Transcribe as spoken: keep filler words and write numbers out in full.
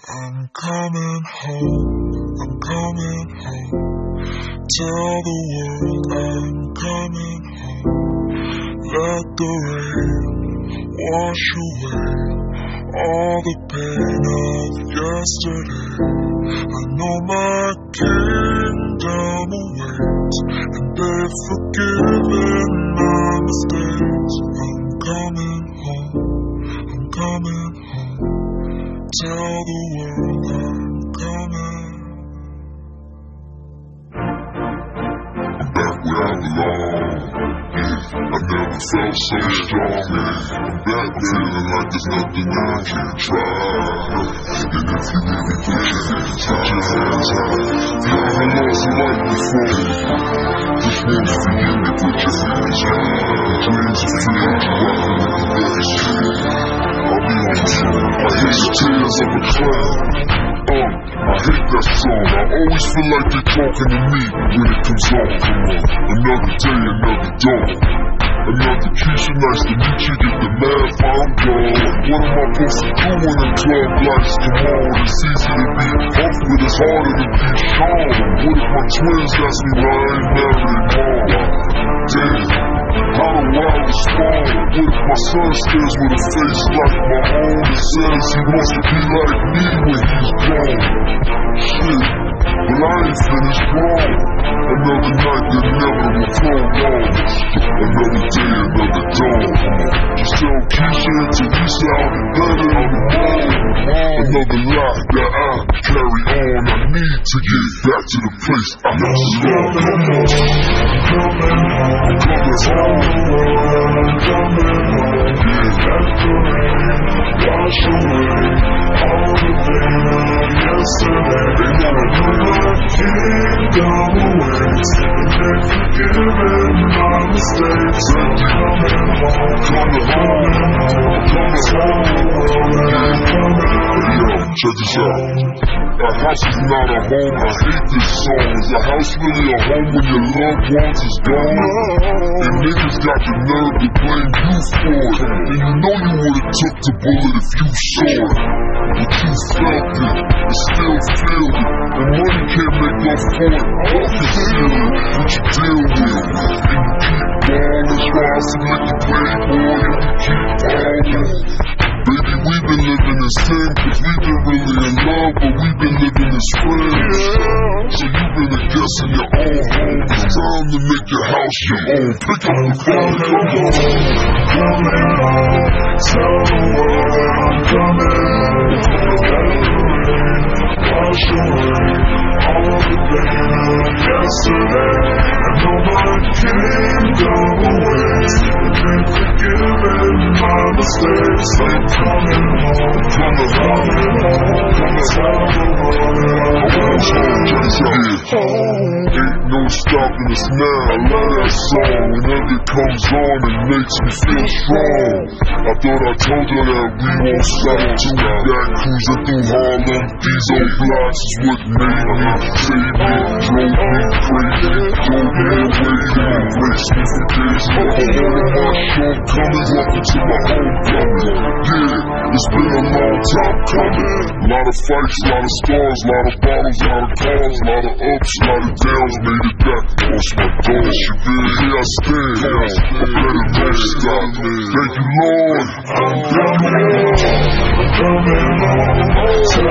I'm coming home, I'm coming home. Tell the world I'm coming home. Let the rain wash away all the pain of yesterday. I know my kingdom awaits, and they've forgiven my mistakes. I'm coming home, I'm coming home. Tell the world I'm coming. I'm back where I belong. I never felt so strong. I'm back feeling like there's nothing I can't try. And if you really put your hands high, put your hands high. You ever lost a life before? This one's for you to put your hands high. Dreams are free, rockin' with the best. I'll be on tour. I hear the tears of a clown. Um, I hate that song. I always feel like they're talking to me when it comes on. Come on, another day, another dawn. Another Keisha, nice to meet you. Get the math, I'm gone. What am I supposed to do when the club lights come on? It's easy to be off, but it's harder to be Sean. What if my twins ask me why I ain't married mom? Damn, how do I respond? What if my son stares with a face like my own and says he wants to be like me when he's grown? Shit, but I ain't finished wrong. Another night that never will prolong. Another day, another dawn. Just tell Keisha and Teresa I'll be better on the road. Another lie that I carry on. I need to get back to the place I belong. I'm coming home, I'm coming home. I'm coming home, yeah. Let the rain wash away all the pain of yesterday. They know I know my kingdom awaits, and they've forgiven my mistakes. I'm coming home, coming home, coming home, I'm coming home. Yo, check this out. A house is not a home, I hate this song. Is a house really a home when your loved ones is gone? And niggas got the nerve to blame you for it. And you know you would've took the bullet if you saw it. But you felt it, and still feel it. And money can't make up for it, all conceal it. What you deal with, and you keep going. That's why I select the playboy, and you keep on. Baby, we've been living in sin, cause we've been really in love, but we've been living as friends. So you've been a guest in your own home. It's time to make your house your own. Pick up the phone, come on. Coming home, tell the world that I'm coming. Wash away all the pain of yesterday. I know my kingdom awaits, and they've forgiven my mistakes. I'm coming home, coming home, coming tell the world that I'm home. Ain't no stopping us now. I love that song. Whenever it comes on, it makes me feel strong. I thought I told you that we won't stop till we got cruising through Harlem. These old blocks is what made me, saved me, drove me crazy, drove me away, and embraced me for days. All of my shortcomings, welcome to my homecoming. Yeah, it's been a long time coming. A lot of fights, a lot of scars, a lot of bottles, a lot of cars, a lot of ups, a lot of downs. Made it back, lost my dog. She been here, I stand. I better not stop. Thank you, Lord. I'm coming home, I'm coming home.